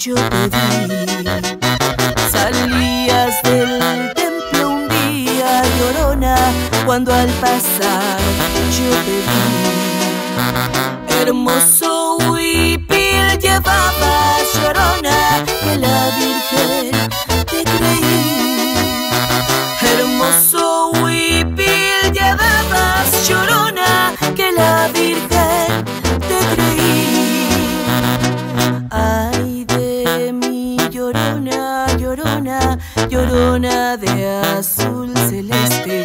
yo te vi. Salías del templo un día, llorona, cuando al pasar yo te vi. Hermoso huipil llevabas, llorona, que la Virgen te creí. Hermoso huipil llevabas, llorona, que la Virgen te creí. Ay de mí, llorona, llorona, llorona de azul celeste.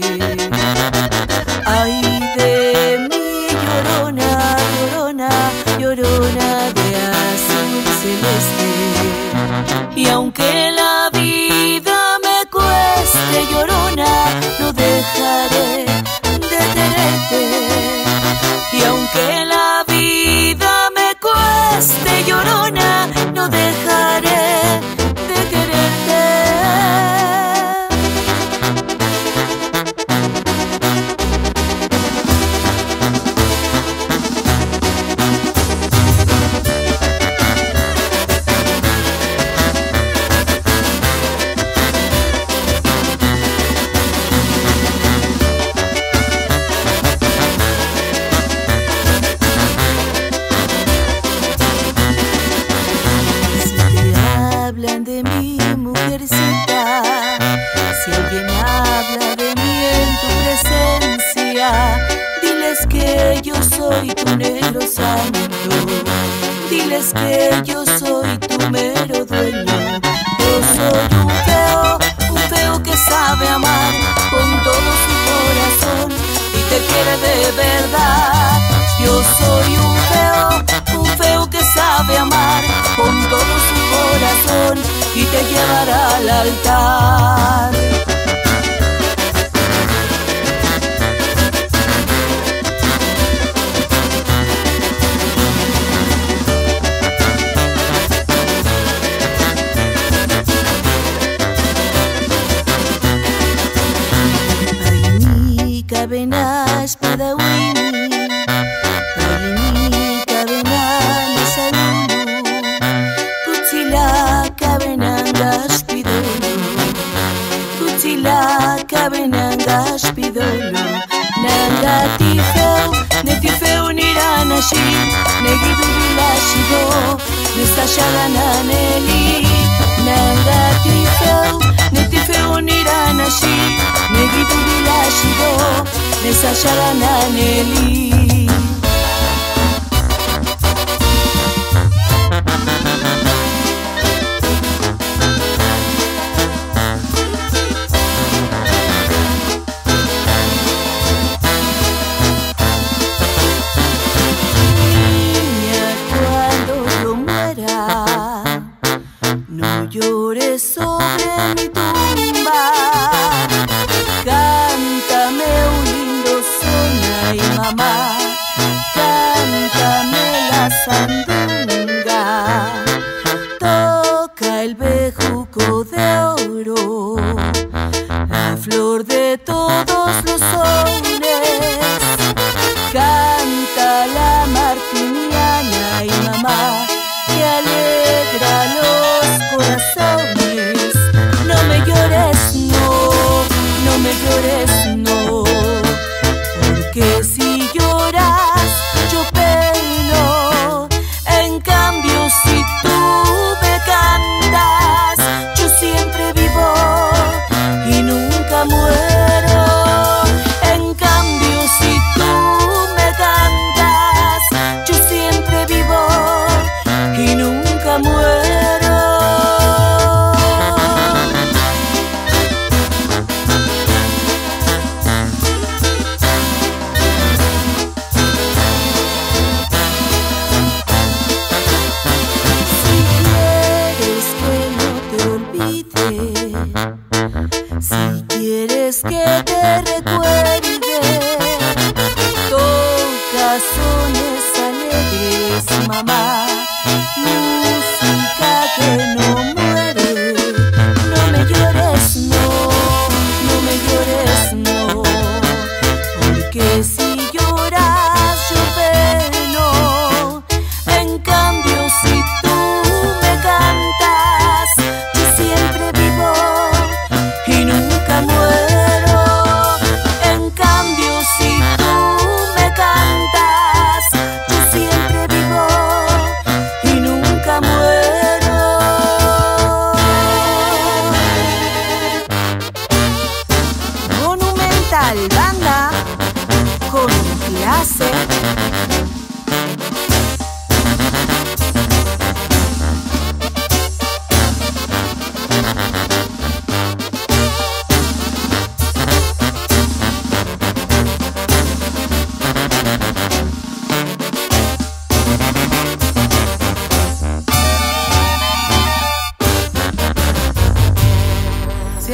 Ay de mí, llorona, llorona, llorona de azul celeste. Y aunque la vida me cueste, llorona, no dejaré de quererte. Y aunque la vida me cueste, llorona, no dejaré de quererte. De mi mujercita, si alguien habla de mí en tu presencia, diles que yo soy tu negro santo, diles que yo soy tu mero dueño. Yo soy un feo que sabe amar con todo su corazón y te quiere de verdad. Yo soy un feo que sabe amar con todo su corazón y te llevará al altar. Ay, cabena espada Winnie, ay, cabena salulu, kutsila cabena spidolo, kutsila cabena spidolo. Nanga tifeu niranashi, negidu bilashido, nestashagananeli. Nanga tifeu niranashi, negidu bilashido, nestashagananeli. No llores sobre mi tumba, cántame un lindo son, ay mamá, cántame la sandunga. Toca el bejuco de oro, la flor de todos los sones. Canta la martiniana, ay mamá, que alegra los corazones. No me llores, no me llores, no, porque si lloras yo peino. En cambio si tú me cantas, yo siempre vivo y nunca muero. En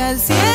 al cielo.